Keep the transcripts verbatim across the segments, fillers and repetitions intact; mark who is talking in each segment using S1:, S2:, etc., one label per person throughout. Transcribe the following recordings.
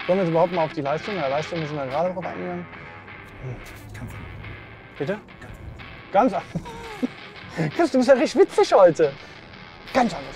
S1: Wollen wir jetzt überhaupt mal auf die Leistung? Ja, Leistung müssen wir gerade drauf eingehen.
S2: Ganz
S1: Bitte? Ganz anders. Chris, du bist ja richtig witzig heute. Ganz anders.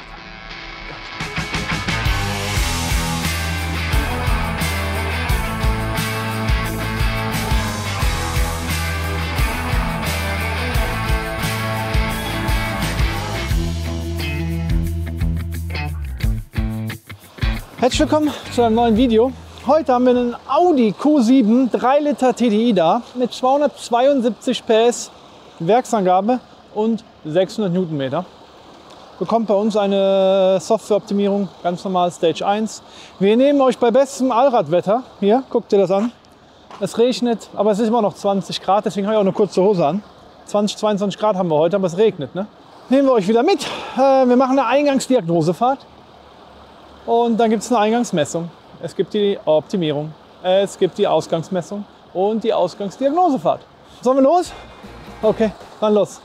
S1: Herzlich willkommen zu einem neuen Video. Heute haben wir einen Audi Q sieben drei Liter T D I da mit zweihundertzweiundsiebzig P S Werksangabe und sechshundert Newtonmeter. Bekommt bei uns eine Softwareoptimierung, ganz normal Stage eins. Wir nehmen euch bei bestem Allradwetter, hier, guckt ihr das an. Es regnet, aber es ist immer noch zwanzig Grad, deswegen habe ich auch eine kurze Hose an. zwanzig, zweiundzwanzig Grad haben wir heute, aber es regnet. Ne? Nehmen wir euch wieder mit. Wir machen eine Eingangsdiagnosefahrt. Und dann gibt es eine Eingangsmessung, es gibt die Optimierung, es gibt die Ausgangsmessung und die Ausgangsdiagnosefahrt. Sollen wir los? Okay, dann los.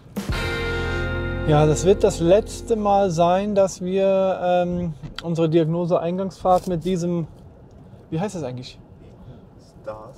S1: Ja, das wird das letzte Mal sein, dass wir ähm, unsere Diagnose-Eingangsfahrt mit diesem, wie heißt das eigentlich?
S2: Stars.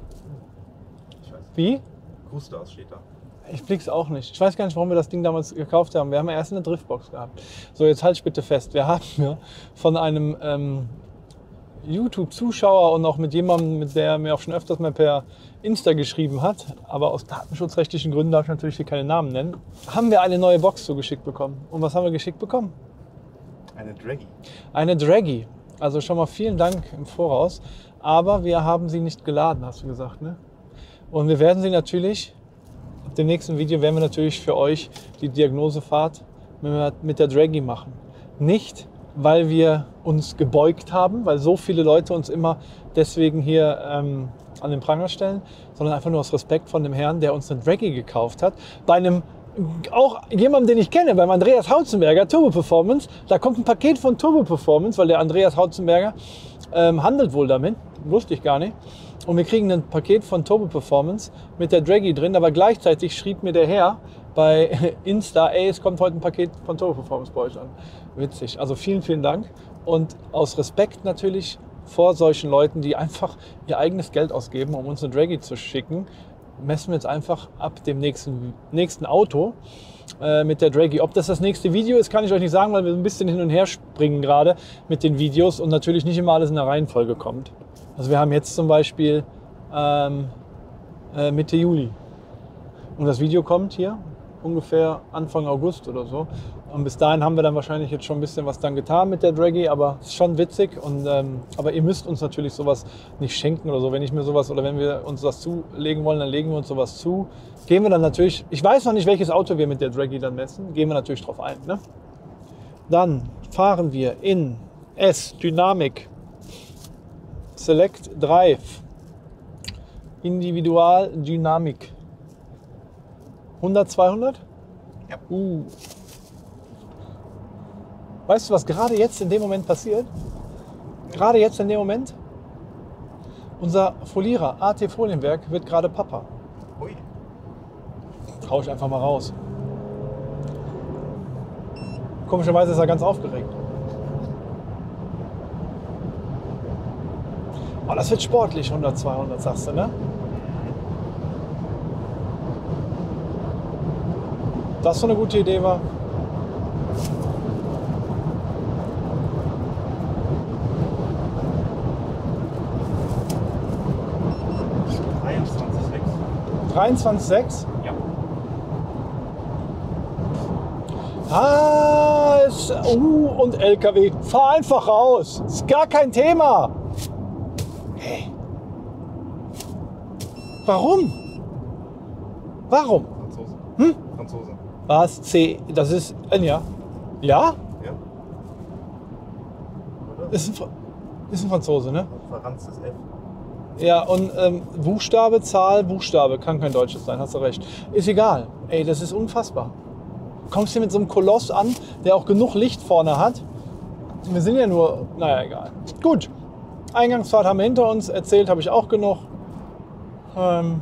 S2: Ich weiß nicht.
S1: Wie?
S2: Q-Stars steht da.
S1: Ich blick's auch nicht. Ich weiß gar nicht, warum wir das Ding damals gekauft haben. Wir haben ja erst eine Driftbox gehabt. So, jetzt halt bitte fest. Wir haben ja von einem ähm, YouTube-Zuschauer und auch mit jemandem, mit der mir auch schon öfters mal per Insta geschrieben hat, aber aus datenschutzrechtlichen Gründen darf ich natürlich hier keine Namen nennen, haben wir eine neue Box zugeschickt bekommen. Und was haben wir geschickt bekommen?
S2: Eine Draggy.
S1: Eine Draggy. Also schon mal vielen Dank im Voraus. Aber wir haben sie nicht geladen, hast du gesagt, ne? Und wir werden sie natürlich... Ab dem nächsten Video werden wir natürlich für euch die Diagnosefahrt mit der Draggy machen. Nicht, weil wir uns gebeugt haben, weil so viele Leute uns immer deswegen hier ähm, an den Pranger stellen, sondern einfach nur aus Respekt von dem Herrn, der uns eine Draggy gekauft hat. Bei einem, auch jemandem, den ich kenne, beim Andreas Hautzenberger, Turbo Performance, da kommt ein Paket von Turbo Performance, weil der Andreas Hautzenberger ähm, handelt wohl damit, wusste ich gar nicht. Und wir kriegen ein Paket von Turbo Performance mit der Draggy drin, aber gleichzeitig schrieb mir der Herr bei Insta, ey, es kommt heute ein Paket von Turbo Performance bei euch an. Witzig. Also vielen, vielen Dank. Und aus Respekt natürlich vor solchen Leuten, die einfach ihr eigenes Geld ausgeben, um uns eine Draggy zu schicken, messen wir jetzt einfach ab dem nächsten, nächsten Auto äh, mit der Draggy. Ob das das nächste Video ist, kann ich euch nicht sagen, weil wir ein bisschen hin und her springen gerade mit den Videos und natürlich nicht immer alles in der Reihenfolge kommt. Also wir haben jetzt zum Beispiel ähm, äh, Mitte Juli und das Video kommt hier ungefähr Anfang August oder so. Und bis dahin haben wir dann wahrscheinlich jetzt schon ein bisschen was dann getan mit der Draggy, aber es ist schon witzig. Und, ähm, aber ihr müsst uns natürlich sowas nicht schenken oder so. Wenn ich mir sowas oder wenn wir uns das zulegen wollen, dann legen wir uns sowas zu. Gehen wir dann natürlich, ich weiß noch nicht, welches Auto wir mit der Draggy dann messen, gehen wir natürlich drauf ein. Ne? Dann fahren wir in S Dynamic Select Drive Individual Dynamik hundert, zweihundert?
S2: Ja.
S1: Uh. Weißt du, was gerade jetzt in dem Moment passiert? Gerade jetzt in dem Moment? Unser Folierer A T Folienwerk wird gerade Papa.
S2: Ui.
S1: Hau ich einfach mal raus. Komischerweise ist er ganz aufgeregt. Oh, das wird sportlich, hundert, zweihundert, sagst du, ne? Das so eine gute Idee war.
S2: dreiundzwanzig Komma sechs.
S1: dreiundzwanzig Komma sechs?
S2: Ja.
S1: Ah, ist, uh, und L K W. Fahr einfach raus. Ist gar kein Thema. Hey. Warum? Warum?
S2: Franzose.
S1: Hm?
S2: Franzose.
S1: Was? C. Das ist. Äh, ja. Ja?
S2: Ja. Oder?
S1: Ist ein, Fra- ist ein Franzose, ne?
S2: Verranztes F.
S1: Ja, und ähm, Buchstabe, Zahl, Buchstabe. Kann kein Deutsches sein, hast du recht. Ist egal. Ey, das ist unfassbar. Kommst hier mit so einem Koloss an, der auch genug Licht vorne hat. Wir sind ja nur. Naja, egal. Gut. Eingangsfahrt haben wir hinter uns. Erzählt habe ich auch genug. Ähm,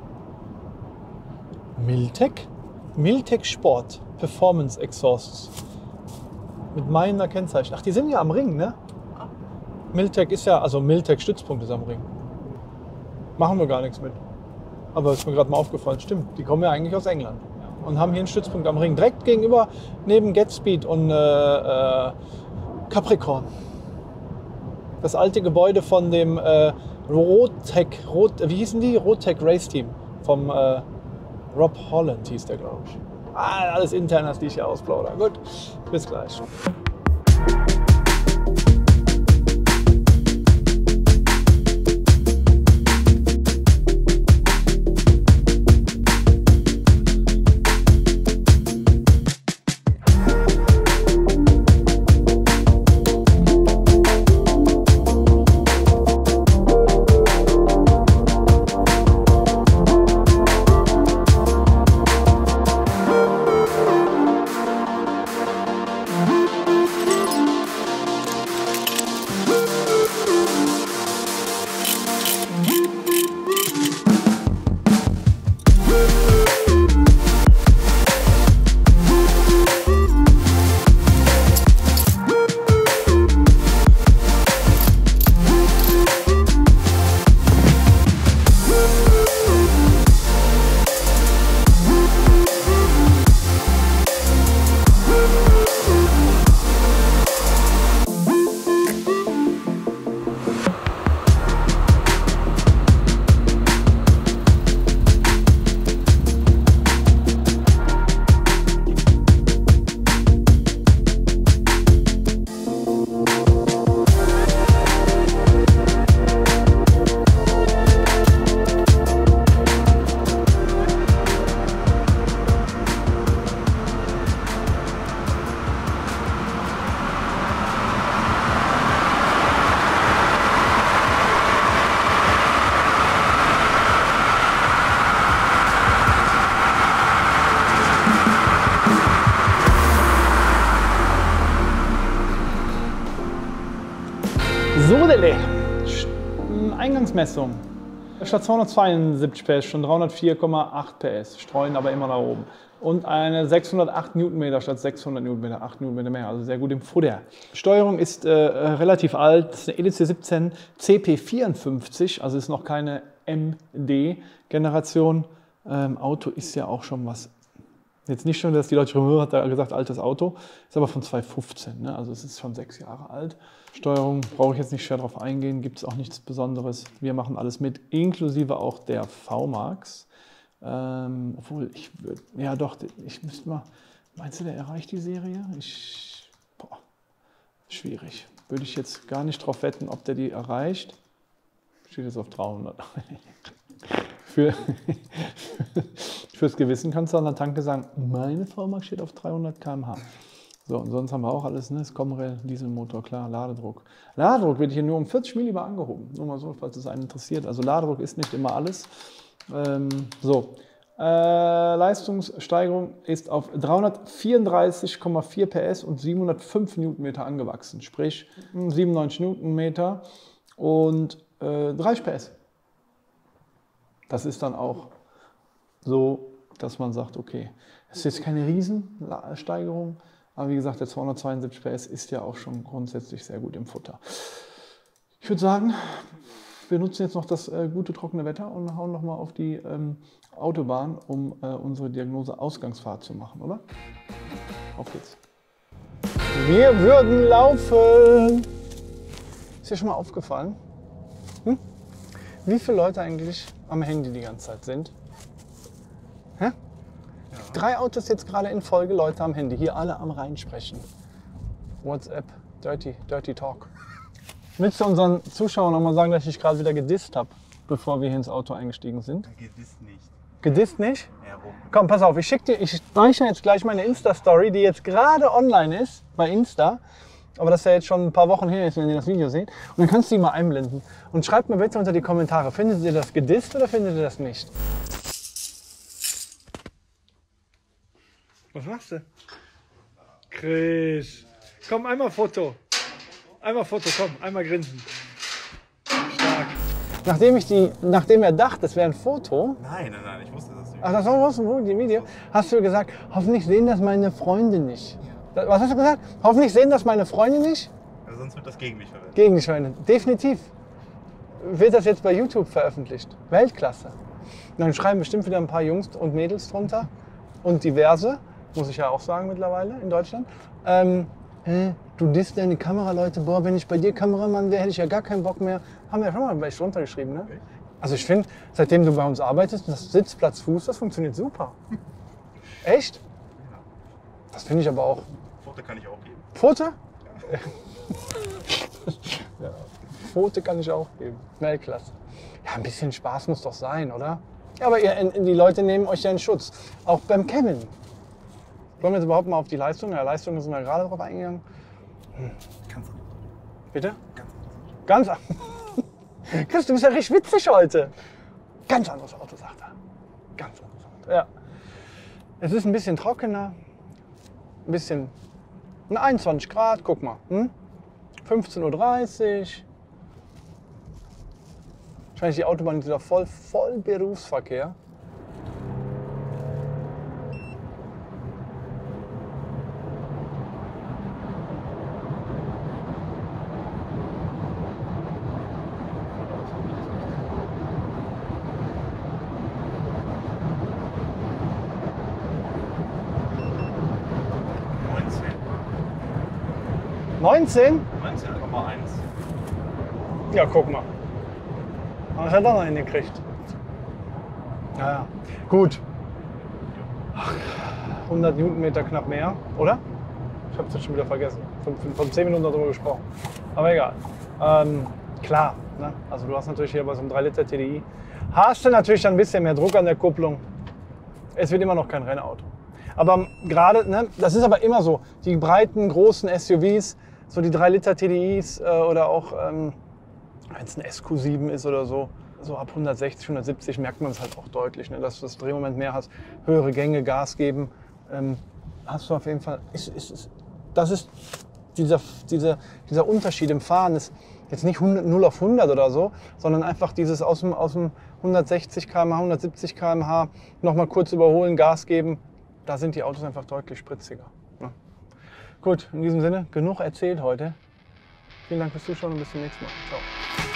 S1: Miltec? Miltec Sport Performance Exhausts. Mit meiner Kennzeichen. Ach, die sind ja am Ring, ne? Miltec ist ja, also Miltec Stützpunkt ist am Ring. Machen wir gar nichts mit. Aber ist mir gerade mal aufgefallen, stimmt, die kommen ja eigentlich aus England und haben hier einen Stützpunkt am Ring, direkt gegenüber, neben GetSpeed und äh, äh, Capricorn. Das alte Gebäude von dem äh, Rotec, Rot, wie hießen die? Rotec Race Team vom äh, Rob Holland hieß der, glaube ich. Ah, alles Internas, die ich hier ausplaudere. Gut, bis gleich. So, Dele. Eingangsmessung. Statt zweihundertzweiundsiebzig P S schon dreihundertvier Komma acht P S, streuen aber immer nach oben. Und eine sechshundertacht Newtonmeter statt sechshundert Newtonmeter, acht Newtonmeter mehr, also sehr gut im Futter. Steuerung ist äh, relativ alt, das ist eine E D C siebzehn C P vierundfünfzig, also ist noch keine M D-Generation. Ähm, Auto ist ja auch schon was. Jetzt nicht schon, dass die Leute schon hat da gesagt, altes Auto, ist aber von zweitausendfünfzehn, ne? Also es ist schon sechs Jahre alt. Steuerung brauche ich jetzt nicht schwer drauf eingehen, gibt es auch nichts Besonderes. Wir machen alles mit, inklusive auch der V MAX. Ähm, obwohl, ich würde, ja doch, ich müsste mal, meinst du, der erreicht die Serie? Ich, boah, schwierig. Würde ich jetzt gar nicht drauf wetten, ob der die erreicht. Steht jetzt auf dreihundert. Für, fürs Gewissen kannst du an der Tanke sagen, meine V MAX steht auf dreihundert Kilometer pro Stunde. So, und sonst haben wir auch alles, ne? Das Comrail, Dieselmotor, klar, Ladedruck. Ladedruck wird hier nur um vierzig Millibar angehoben. Nur mal so, falls es einen interessiert. Also Ladedruck ist nicht immer alles. Ähm, so, äh, Leistungssteigerung ist auf dreihundertvierunddreißig Komma vier P S und siebenhundertfünf Newtonmeter angewachsen. Sprich, siebenundneunzig Newtonmeter und äh, dreißig P S. Das ist dann auch so, dass man sagt, okay, es ist jetzt keine Riesensteigerung, aber wie gesagt, der zweihundertzweiundsiebzig P S ist ja auch schon grundsätzlich sehr gut im Futter. Ich würde sagen, wir nutzen jetzt noch das äh, gute trockene Wetter und hauen noch mal auf die ähm, Autobahn, um äh, unsere Diagnose-Ausgangsfahrt zu machen, oder? Auf geht's. Wir würden laufen. Ist dir schon mal aufgefallen, hm? wie viele Leute eigentlich am Handy die ganze Zeit sind? Hä? Ja. Drei Autos jetzt gerade in Folge, Leute am Handy, hier alle am Reinsprechen. WhatsApp, Dirty, Dirty Talk. Willst du unseren Zuschauern noch mal sagen, dass ich gerade wieder gedisst habe, bevor wir hier ins Auto eingestiegen sind?
S2: Gedisst nicht.
S1: Gedisst nicht?
S2: Ja, warum?
S1: Komm, pass auf, ich schicke dir, ich speichere jetzt gleich meine Insta-Story, die jetzt gerade online ist, bei Insta. Aber das ist ja jetzt schon ein paar Wochen her, wenn ihr das Video seht. Und dann kannst du die mal einblenden. Und schreibt mir bitte unter die Kommentare, findet ihr das gedisst oder findet ihr das nicht? Was machst du? Chris, komm, einmal Foto. Einmal Foto, komm, einmal grinsen. Stark. Nachdem, ich die, nachdem er dachte, es wäre ein Foto.
S2: Nein, nein, nein, ich wusste das nicht.
S1: Ach, das war was im Video. Hast du gesagt, hoffentlich sehen das meine Freunde nicht. Was hast du gesagt? Hoffentlich sehen das meine Freunde nicht?
S2: Weil sonst wird das gegen mich verwendet.
S1: Gegen dich verwendet. Definitiv. Wird das jetzt bei YouTube veröffentlicht. Weltklasse. Und dann schreiben bestimmt wieder ein paar Jungs und Mädels drunter. Und diverse, muss ich ja auch sagen mittlerweile in Deutschland. Ähm, hä, du disst deine Kameraleute, boah, wenn ich bei dir Kameramann wäre, hätte ich ja gar keinen Bock mehr. Haben wir ja schon mal bei runtergeschrieben, ne?
S2: Okay.
S1: Also ich finde, seitdem du bei uns arbeitest, das Sitz, Platz, Fuß, das funktioniert super. Echt? Das finde ich aber auch.
S2: Foto kann ich auch geben.
S1: Pfote? Ja. Pfote kann ich auch geben. Weltklasse. Ja, ein bisschen Spaß muss doch sein, oder? Ja, aber ihr, die Leute nehmen euch ja in Schutz. Auch beim Kevin. Wollen wir jetzt überhaupt mal auf die Leistung? Ja, Leistung sind wir gerade drauf eingegangen. Hm.
S2: Ganz anders.
S1: Bitte?
S2: Ganz anders.
S1: Ganz anders. Chris, du bist ja richtig witzig heute. Ganz anderes Auto, sagt er. Ganz anderes Auto, ja. Es ist ein bisschen trockener. Ein bisschen. einundzwanzig Grad, guck mal. Hm? fünfzehn Uhr dreißig. Wahrscheinlich die Autobahn ist wieder voll, voll Berufsverkehr. neunzehn?
S2: neunzehn Komma eins.
S1: Ja, guck mal. Das hat er noch hingekriegt. Ja, ja. Gut. hundert Newtonmeter knapp mehr, oder? Ich habe es jetzt schon wieder vergessen. Von, von zehn Minuten darüber gesprochen. Aber egal. Ähm, klar, ne? Also du hast natürlich hier bei so einem drei Liter T D I, hast du natürlich dann ein bisschen mehr Druck an der Kupplung. Es wird immer noch kein Rennauto. Aber gerade, ne, das ist aber immer so, die breiten, großen S U Vs, so die drei Liter T D Is äh, oder auch, ähm, wenn es ein S Q sieben ist oder so, so ab hundertsechzig, hundertsiebzig merkt man es halt auch deutlich, ne, dass du das Drehmoment mehr hast, höhere Gänge, Gas geben, ähm, hast du auf jeden Fall, ist, ist, ist, das ist dieser, dieser, dieser Unterschied im Fahren, ist jetzt nicht null auf hundert oder so, sondern einfach dieses aus dem, aus dem hundertsechzig Kilometer pro Stunde, hundertsiebzig Kilometer pro Stunde nochmal kurz überholen, Gas geben, da sind die Autos einfach deutlich spritziger. Ja. Gut, in diesem Sinne, genug erzählt heute. Vielen Dank fürs Zuschauen und bis zum nächsten Mal. Ciao.